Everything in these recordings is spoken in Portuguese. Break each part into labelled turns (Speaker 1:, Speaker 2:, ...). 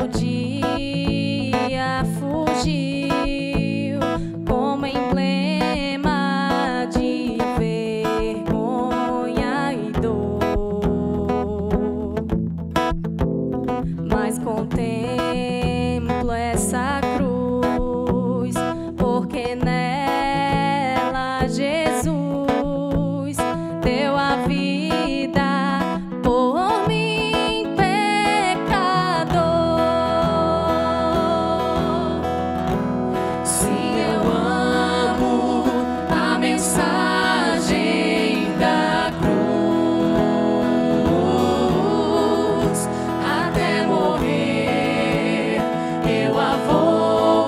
Speaker 1: rebeldia fugiu como emblema de vergonha e dor, mas contemplo essa cruz, porque nela Jesus deu a vida por mim, pecador. Sim, eu amo a mensagem da cruz, até morrer eu a vou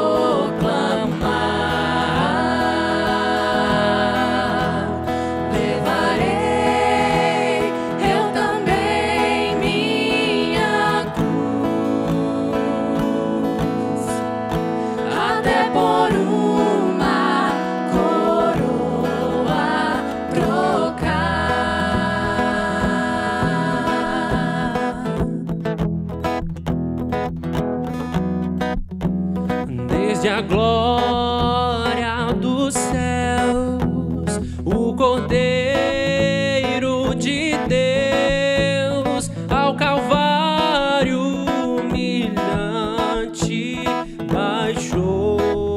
Speaker 1: proclamar. Levarei eu também minha cruz, até por uma coroa trocar.
Speaker 2: Desde a glória dos céus, o Cordeiro de Deus ao Calvário humilhante baixou.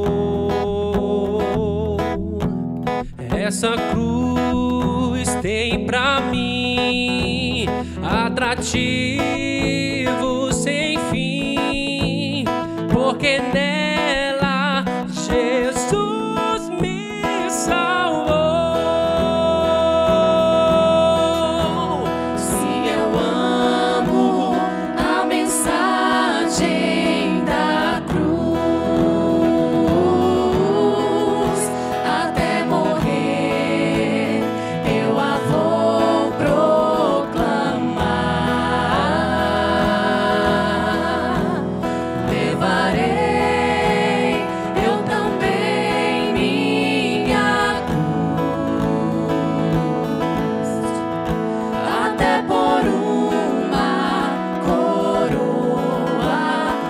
Speaker 2: Essa cruz tem pra mim atrativo sem fim, porque nela Jesus me salvou.
Speaker 1: Sim, eu amo a mensagem da cruz, até morrer eu a vou proclamar. Levarei eu também minha cruz, até por uma coroa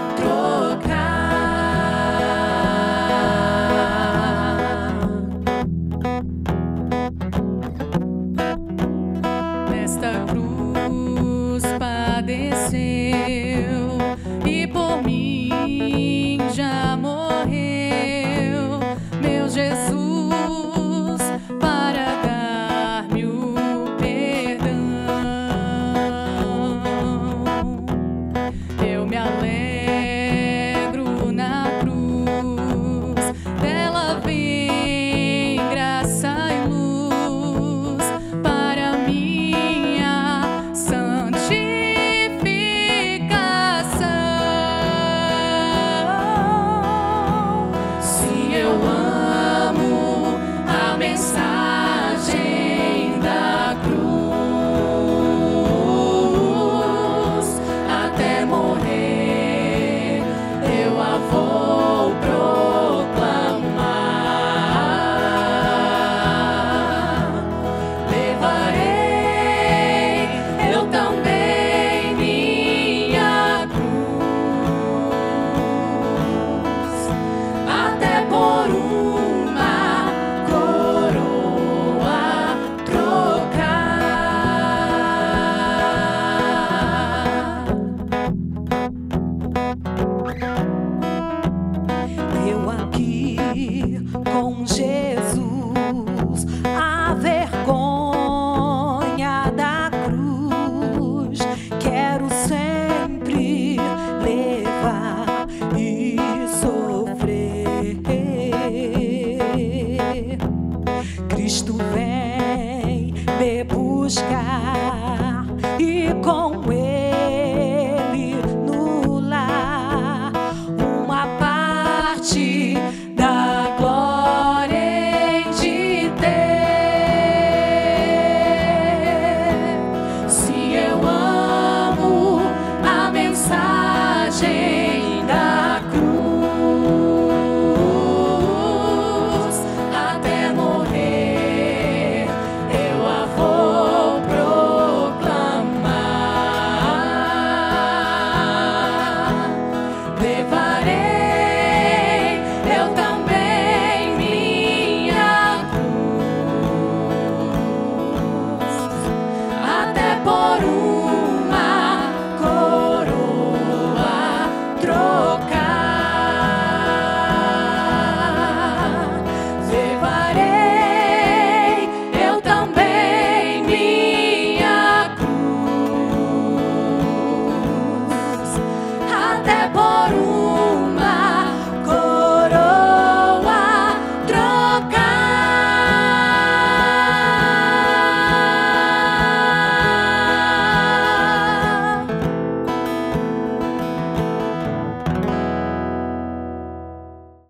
Speaker 1: trocar. Nesta cruz padeceu e por mim já morreu meu Jesus para dar-me o perdão. Eu me alegro na cruz, dela vem graça e luz para minha santificação. Sim, eu amo a mensagem da cruz, até morrer eu a vou proclamar. Levarei eu também minha cruz, até por uma coroa trocar.
Speaker 3: Eu aqui com Jesus, a vergonha da cruz, quero sempre levar e sofrer. Cristo vem me buscar.